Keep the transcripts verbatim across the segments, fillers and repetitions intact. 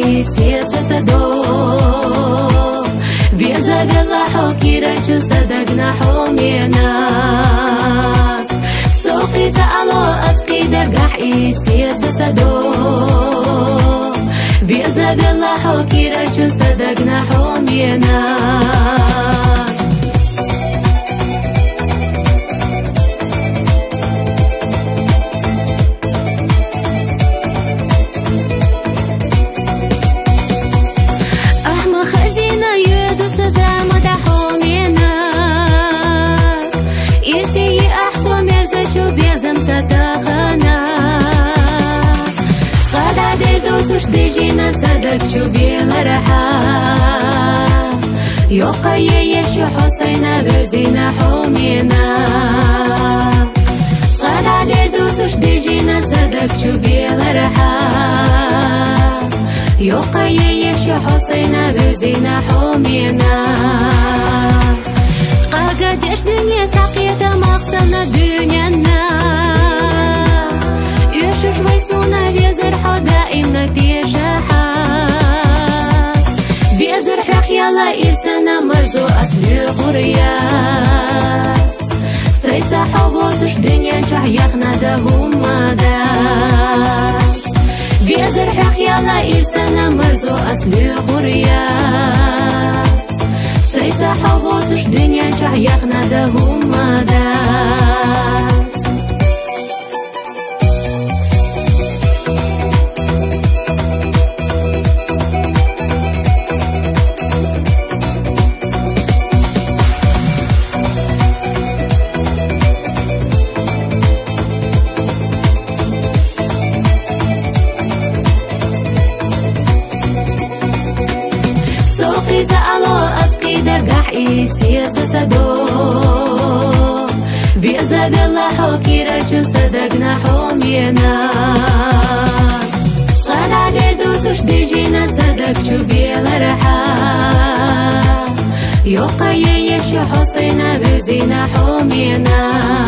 и сердце садо. Веза вела хокира чуса дагна хомена. Соқита ало аски дагах и сердце садо. Веза вела хокира чуса дагна хомена. Дежина садак чубила раха يوقع يشي حسينا بزينا حومينا صغار على دوسوش ديجينا صدق شوبيلا رحا يوقع يشي حسينا بزينا حومينا قاقدش دنيا ساقية مغسلنا دنيانا يشوش ويسونا بيزر حدا إنك ديشاحا بيزر حق يلا إرسانا مرزو أسمي غريات سيتا حوضوش دنيا جح يخنا دهم مادات بيزر حق يلا إرسانا مرزو أسمي غريات سيتا حوضوش دنيا جح يخنا دهم مادات دقح إيسيت سدو بيزا بالله حوكير أرجو صدقنا حومينا صغار عقر دوسوش ديجينا صدق شو بيلا رحا يوقع يشي حسينا بزينا حومينا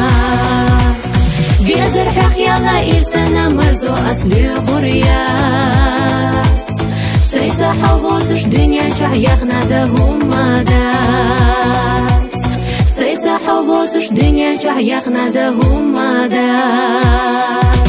بيزر حق يلا إرسانا مرزو أسلي غريات سيتا حوضوش دنيا جح يخنا دهم مادات سيتا حوضوش دنيا جح يخنا دهم مادات